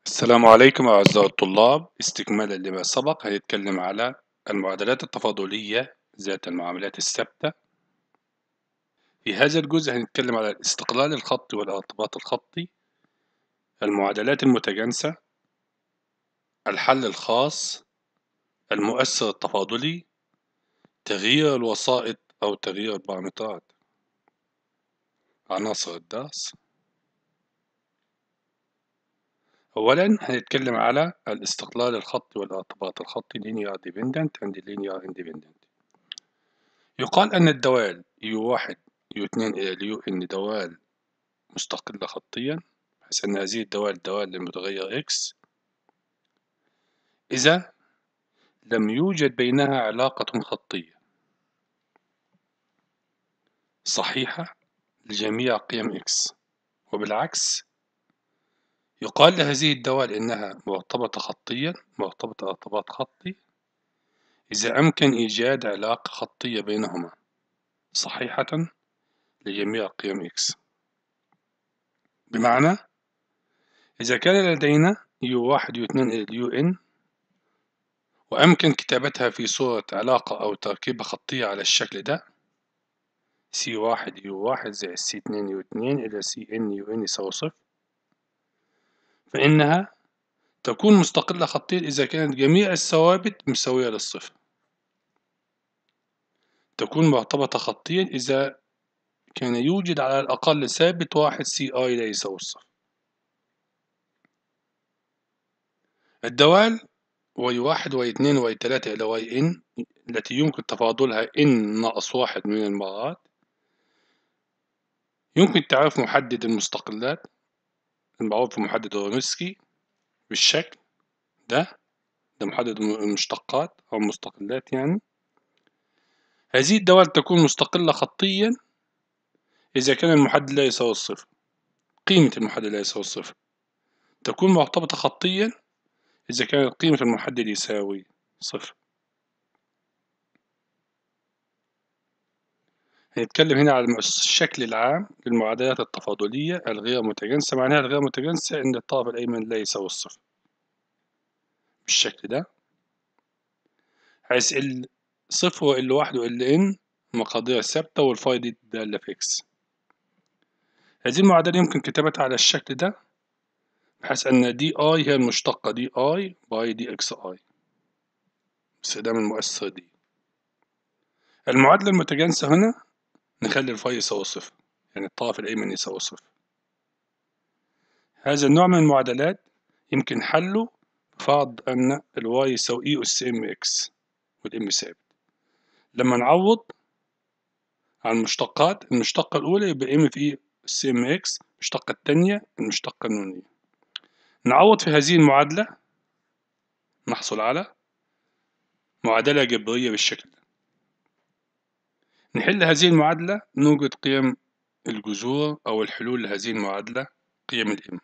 السلام عليكم أعزائي الطلاب، استكمالا لما سبق هنتكلم على المعادلات التفاضلية ذات المعاملات الثابتة. في هذا الجزء هنتكلم على الاستقلال الخطي والارتباط الخطي، المعادلات المتجانسة، الحل الخاص، المؤثر التفاضلي، تغيير الوسائط أو تغيير البارامترات. عناصر الدرس. أولا هنتكلم على الاستقلال الخطي والارتباط الخطي linear dependent and linear independent. يقال أن الدوال U1 U2 إلى UN دوال مستقلة خطيا، بحيث أن هذه الدوال دوال للمتغير X إذا لم يوجد بينها علاقة خطية صحيحة لجميع قيم X، وبالعكس يقال لهذه الدوال إنها مرتبطة خطيا، مرتبطة ارتباط خطي إذا أمكن إيجاد علاقة خطية بينهما صحيحة لجميع قيم X. بمعنى إذا كان لدينا U1 U2 إلى UN وأمكن كتابتها في صورة علاقة أو تركيبة خطية على الشكل ده C1 U1 زائد C2 U2 إلى CN UN يساوي صفر، فإنها تكون مستقلة خطيا إذا كانت جميع الثوابت مساوية للصفر. تكون مرتبطة خطيا إذا كان يوجد على الأقل ثابت واحد CI لا يساوي الصفر. الدوال Y1 Y2 Y3 إلى YN التي يمكن تفاضلها N ناقص واحد من المرات، يمكن تعريف محدد المستقلات المعروف بمحدد رونسكي بالشكل ده محدد المشتقات أو المستقلات يعني. هذه الدوال تكون مستقلة خطيا إذا كان المحدد لا يساوي الصفر، قيمة المحدد لا يساوي الصفر. تكون مرتبطة خطيا إذا كانت قيمة المحدد يساوي صفر. هنتكلم هنا على الشكل العام للمعادلات التفاضلية الغير متجانسة. معناها الغير متجانسة إن الطرف الأيمن لا يساوي الصفر بالشكل ده، حيث صفر وإل واحد وإل إن مقادير ثابتة والفاي دي دالة في إكس. هذه المعادلة يمكن كتابتها على الشكل ده، بحيث أن دي آي هي المشتقة دي آي باي دي إكس آي باستخدام المؤثر دي. المعادلة المتجانسة هنا نخلي الفاي يساوي صفر، يعني الطرف الأيمن يساوي صفر. هذا النوع من المعادلات يمكن حله بفرض أن الواي يساوي إي أس إم إكس والإم ثابت. لما نعوض عن المشتقات، المشتقة الأولى يبقى إم في إي أس إم إكس، المشتقة الثانية المشتقة النونية. نعوض في هذه المعادلة نحصل على معادلة جبرية بالشكل ده. نحل هذه المعادلة نوجد قيم الجذور أو الحلول لهذه المعادلة، قيم الإم.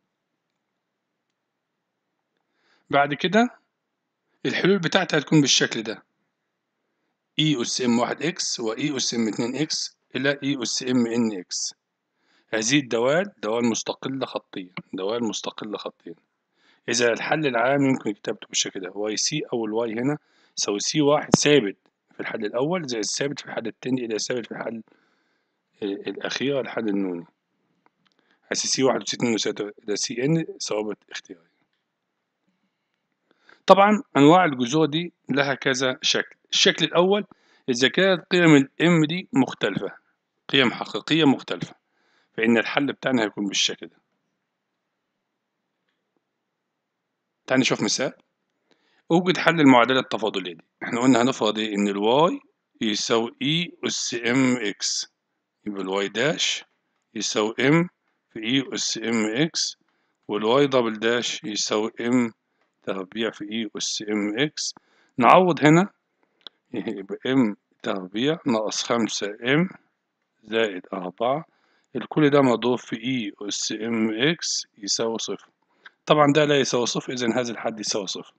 بعد كده الحلول بتاعتها هتكون بالشكل ده: إي أس إم واحد إكس وإي أس إم اتنين إكس إلى إي أس إم إن إكس. هذه الدوال دوال مستقلة خطيا، دوال مستقلة خطيا. إذا الحل العام يمكن كتابته بالشكل ده: واي سي أو الواي هنا يساوي سي واحد ثابت في الحل الأول زائد ثابت في الحل التاني إلى ثابت في الحل الأخير الحل النوني، حيث سي واحد وسي اتنين وسي إلى سي إن ثوابت اختيارية. طبعا أنواع الجذور دي لها كذا شكل. الشكل الأول إذا كانت قيم الإم دي مختلفة، قيم حقيقية مختلفة، فإن الحل بتاعنا هيكون بالشكل ده. تعال نشوف مثال. أوجد حل المعادلة التفاضلية دي. احنا قلنا هنفرض إيه؟ إن الواي يساوي إي أس إم إكس، يبقى الواي داش يساوي إم في إي أس إم إكس، والواي دبل داش يساوي إم تربيع في إي أس إم إكس. نعوض هنا يبقى إم تربيع ناقص خمسة إم زائد أربعة، الكل ده مضروب في إي أس إم إكس يساوي صفر. طبعا ده لا يساوي صفر، إذا هذا الحد يساوي صفر.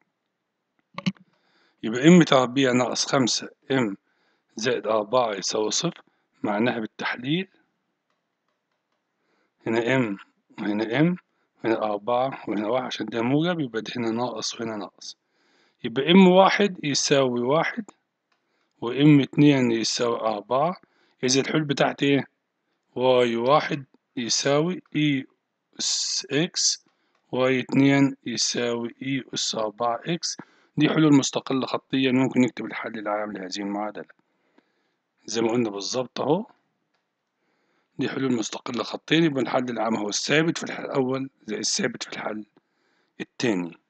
يبقى إم تربيع ناقص خمسة إم زائد أربعة يساوي صفر. معناها بالتحليل هنا إم وهنا إم هنا 4 وهنا 1 عشان ده موجب، يبقى ده هنا ناقص وهنا ناقص. يبقى M1 يساوي 1 وM2 يساوي 4. إذا الحلول بتاعتي إيه؟ Y1 يساوي E أس إكس، Y2 يساوي E أس 4 إكس. دي حلول مستقلة خطيا، ممكن نكتب الحل العام لهذه المعادلة زي ما قلنا بالظبط أهو. دي حلول مستقلة خطيا، يبقى الحل العام هو الثابت في الحل الأول زي الثابت في الحل التاني.